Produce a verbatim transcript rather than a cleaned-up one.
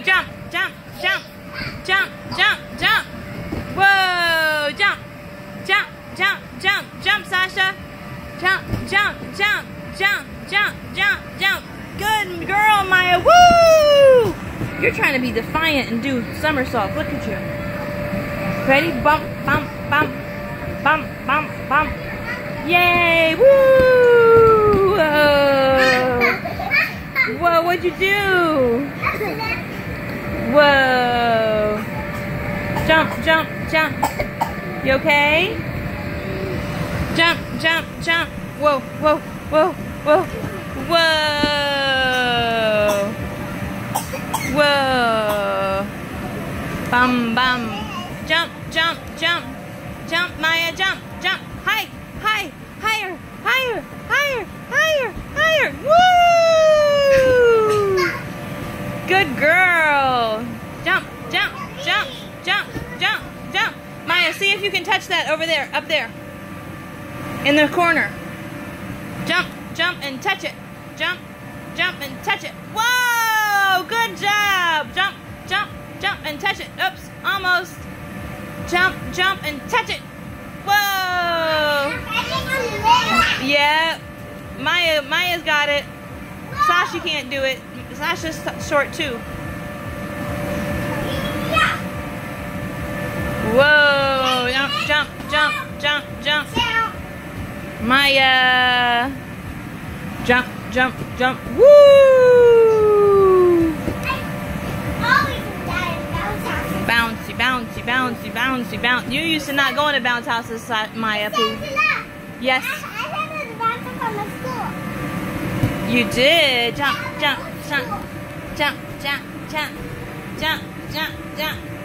Jump, jump, jump, jump, jump, jump. Whoa, jump, jump, jump, jump, jump, Sasha. Jump, jump, jump, jump, jump, jump, jump. Good girl, Mya. Woo! You're trying to be defiant and do somersaults. Look at you. Ready? Bump, bump, bump, bump, bump, bump. Yay! Woo! Whoa! Whoa! What'd you do? Whoa! Jump, jump, jump. You okay? Jump, jump, jump. Whoa, whoa, whoa, whoa, whoa. Whoa. Bum, bum. Jump, jump, jump. Jump, Mya, jump, jump. High, high, higher, higher, higher, higher, higher. Woo! Good girl. Jump, jump, jump, jump, jump, jump. Mya, see if you can touch that over there, up there. In the corner. Jump, jump, and touch it. Jump, jump, and touch it. Whoa! Good job! Jump, jump, jump, and touch it. Oops, almost. Jump, jump, and touch it. Whoa! Yeah. Mya, Mya's got it. Sasha can't do it. Sasha's short too. Whoa! Jump, jump, jump, jump, jump. Mya. Jump, jump, jump. Woo! Bouncy, bouncy, bouncy, bouncy, bounce. You used to not go into bounce houses, Mya Poo. Yes. I had a bounce from the school. You did. Jump, jump, jump, jump, jump, jump, jump, jump, jump.